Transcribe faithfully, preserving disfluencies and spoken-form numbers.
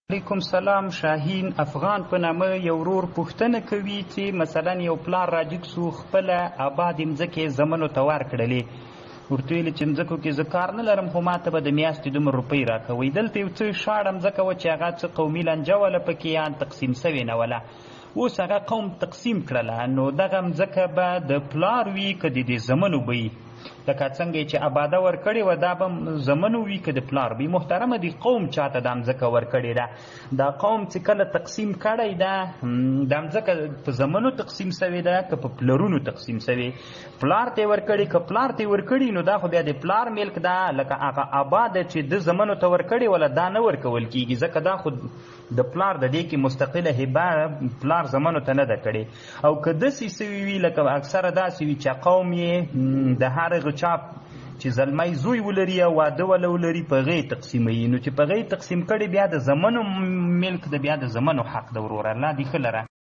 علیکم سلام. شاهین افغان په نامه یو ورور پوښتنه کوي چې مثلا یو پلار راجګ سو خپله آبادې مځکې زمنو ته ورکړلې، ورته ویلې چې مځکو کې زه کار نه لرم خو ماته به د میاشتې دومره روپۍ راکوئ. دلته یو څه شاړه مځکه وه چې هغه څه قومي لانجه وله پکې یا تقسیم سوې نه وله، اوس هغه قوم تقسیم کړله، نو دغه مځکه به د پلار وي که د دې زمنو به وي؟ لکه څنګه چې آباده ورکړې وه دا به زمنو وي که د پلار وي؟ محترمه دې قوم چاته دا مځکه ورکړې ده؟ دا قوم چې کله تقسیم کړی ده دا مځکه په زمنو تقسیم سوې ده که په پلرونو تقسیم سوې؟ پلار ته یې ورکړې که پلار ته یې ورکړي نو دا خو بیا د پلار ملک ده، لکه هغه آباده چې د زمنو ته ورکړې وله دا نه ورکول کېږي، ځکه دا خو د پلار د دې کې مستقله هبه پلار زمنو ته نه ده کړې. او که داسې سوي وي لکه اکثره داسې وي چې قوم یې د هر هغه چا چې زلمی زوی ولري یا واده وله ولري په هغې تقسیموي، نو چې په هغې تقسیم کړي بیا د زمنو ملک د بیا د زمنو حق ده. وروره الله دې ښه لره.